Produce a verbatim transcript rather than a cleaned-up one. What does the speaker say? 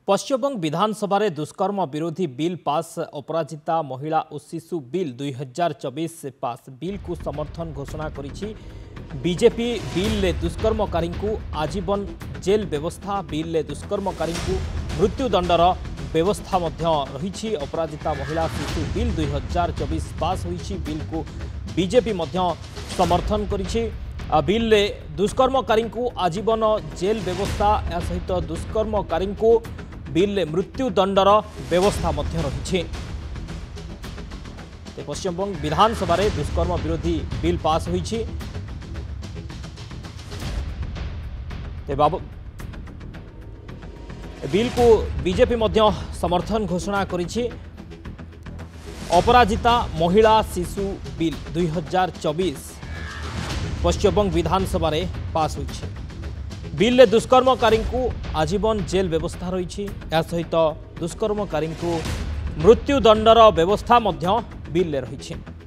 पश्चिमबंग विधानसभा रे दुष्कर्म विरोधी बिल पास अपराजिता महिला और शिशु बिल दुई हजार चौबीस पास बिल को समर्थन घोषणा करिछि बीजेपी। बिल ले दुष्कर्मकारी को आजीवन जेल व्यवस्था, बिल ले दुष्कर्मकारी को मृत्युदंडर व्यवस्था मध्य रही। अपराजिता महिला शिशु बिल दुई हजार चौबीस पास होइछि। बिल को बीजेपी मध्य समर्थन करिछि। बिल ले दुष्कर्मकारी को आजीवन जेल व्यवस्था या सहित दुष्कर्मकारी को बिल ले मृत्युदंडर व्यवस्था मध्य रही। पश्चिमबंग विधानसभा रे दुष्कर्म विरोधी बिल पास होइछि। बिल को बीजेपी मध्य समर्थन घोषणा करिछि। अपराजिता महिला शिशु बिल दुई हजार चौबीस पश्चिमबंग विधानसभा रे पास होइछि। बिल ले दुष्कर्मकारी को आजीवन जेल व्यवस्था रही। या सहित दुष्कर्मकारी को मृत्युदंडर व्यवस्था मध्य बिल ले रही।